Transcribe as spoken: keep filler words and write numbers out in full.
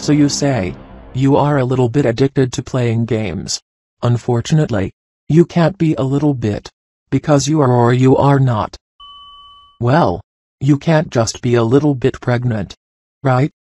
So you say, you are a little bit addicted to playing games. Unfortunately, you can't be a little bit, because you are or you are not. Well, you can't just be a little bit pregnant, right?